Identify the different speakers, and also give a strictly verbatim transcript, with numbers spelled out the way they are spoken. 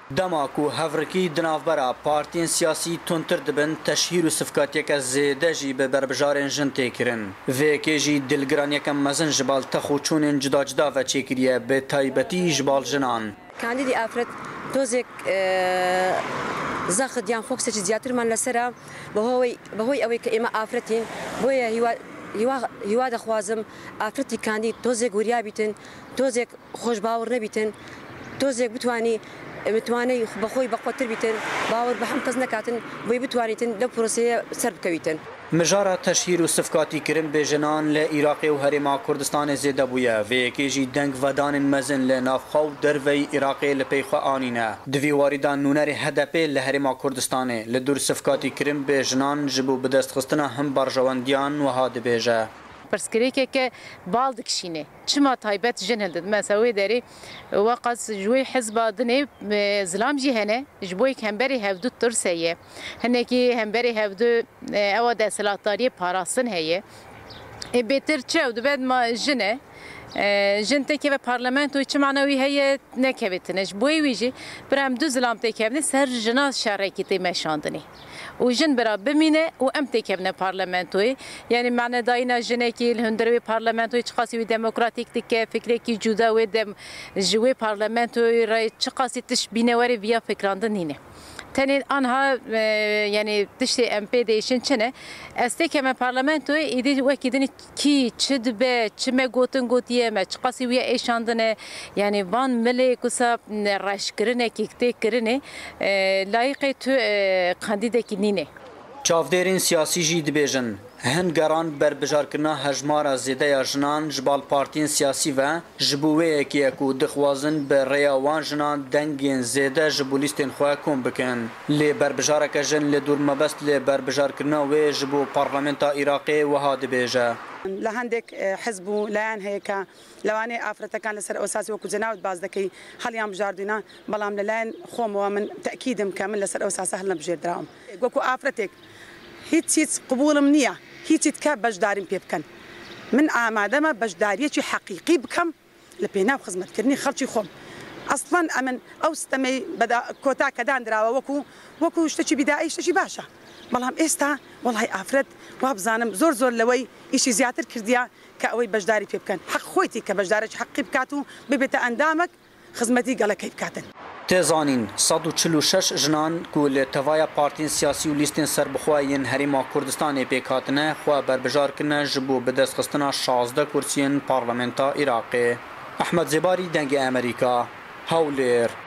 Speaker 1: دماکو هفرکی دنافبرا پارتین سیاسی تونتر دبن تشهیر و صفکاتیک زیده جی به بربجارن جن تکرن ویکی جی دلگران یکم مزن جبال تخوچون جدا جدا و چکریه به تایبتی جبال جنان
Speaker 2: کاندیدی افراد توزک زخ دیان فوکس چی زیاتر من لسرا بهوی بهوی اوی که اما افرادین بوی هیوا هیوا هیوا دخوازم افرادی کاندید توزک وریا بیتن توزک خوش باور نبیتن توزک بتوانی بتواني بخوي بقوتر بيتن باور بهم قز نكاتن بوي بتوانيتن لبروسيه سرب كويتن
Speaker 1: مجارة تشهير وصفقاتي كرم بجنان لعراق وهرما كردستان زيده بويا ويكي جي دنگ ودان مزن لنافخو دروي عراق لبيخوا آنينا دوي واردان نونر هدپي لهرما كردستان لدور صفقاتي كرم بجنان جبو بدست خستنا هم برجوانديان وهاد بيجا
Speaker 3: پرسکریکه که بالدک شینه چما تایبت جنهل داد مساوی داری وقت جوی حزب دنی زلام جی هنه جبوی همبری هفدو ترسیه هنه کی همبری هفدو او دستلاتاری پاراسن هیه بهتر چه و بعد ما جنه جنته که به پارلمانت و چه معنوی هیه نکبتنش بوی ویجی برام دو زلام تکبنی سر جناس شرکی تیمشاندنی و جن برا بمینه و ام تکبنه پارلمانتوی یعنی معنی داینا جنه کی الهندروی پارلمانتوی چقاسی و دموکراتیک تک فکری کی جدا و دم جوی پارلمانتوی رای چقاسی تش بینواری ویا فکراندن نینه تنین آنها یعنی تشتی ام پی دیشن چنه استی که من پارلمانتوی ایدی وکیدنی کی چه دبه چه ما گوتن گوتیه ما چقاسی ویا ایشاندنه یعنی وان ملی کسا رش کرنه کیکته کرنه لایقه تو قاندیده کی نینه
Speaker 1: چافدرین سیاسی جی دبیجن هنگران بربجارکنا هجمار زیده یا جنان جبال پارتین سیاسی و جبوه که اکو دخوازن به ریاوان جنان دنگین زیده جبولیستین خواه کن بکن لی بربجارک جن لی دور مبست لی بربجارکنا و جبو پارلمنتا عراقی و هاد بیجه
Speaker 4: لهندك حزبو لان هيك لواني افرتا كان لسر اساسي وكو جناود باز دكي حاليا بجاردينا بلام لان خوم ومن تاكيد كامل لسر اساس هلنا بجير دراهم وكو افرتك هيت قبول منيه هيت كاب بجدارين بيبكن من عمادما بجداريتي حقيقي بكم لبينا خدمت كرني خلشي خوم اصلا امن او استمي بدا كوتا كدان درا وكو وكو اشتكي بدائي اشتكي باشا بلام استا والله افرد وابزانم زور زور لوي شيء زياتر كرديا كاوي بجداري بكن حق خويتي كبجدارج حقي بكاتو ببيت اندامك خدمتي قال كيف كاتن
Speaker 1: تزانین صد و چهل و شش جنان کول توایا پارتین سیاسی و لیستین سربخواین هریما کردستان پیکاتنه خوا بربجار کنه جبو بدست خستنا شازده کرسین پارلمنتا عراقی. احمد زباری دنگ امریکا هولیر